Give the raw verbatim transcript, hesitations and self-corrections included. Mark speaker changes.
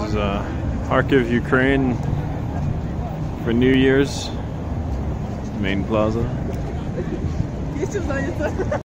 Speaker 1: is uh, Kharkiv, Ukraine for New Year's, main plaza.